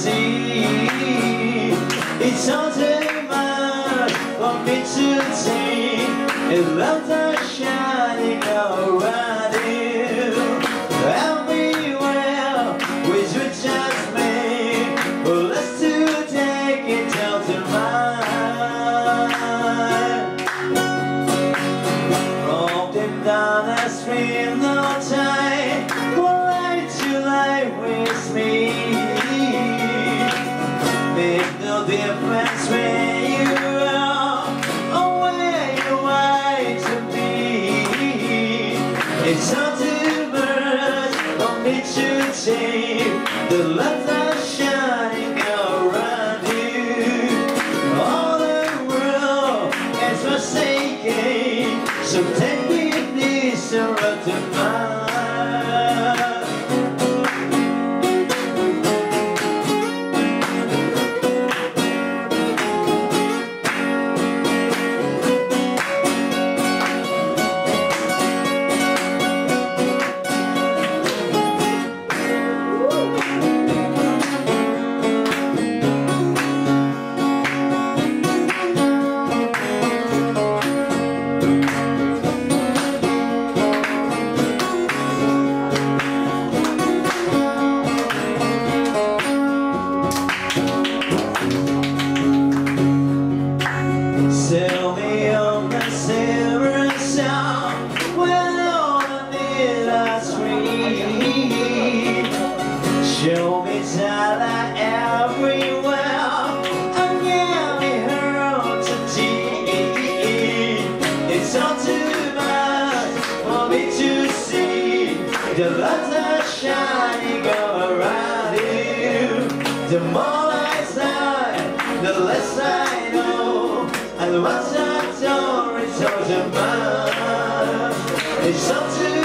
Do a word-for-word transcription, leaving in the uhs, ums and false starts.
see. It's all too much for me to take. If love's are shining around you, everywhere with you just me. Well, let's to take it down to mine. Rolling down the street, no time. Why to lie with me? Make no difference where you are or where you want to be. It's not too much for me to take. The lights are shining around you. All the world is forsaken. So take me please around to mine. Sail me on the silver sound when all the daylight's free. Show me talent everywhere and get me hurt to tea. It's all too much for me to see. The lights are shining all around you. The more I shine, the less I know. And once I don't return to mine, it's up to